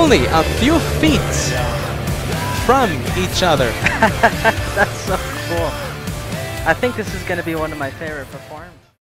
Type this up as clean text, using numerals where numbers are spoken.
only a few feet from each other. That's so cool. I think this is going to be one of my favorite performances.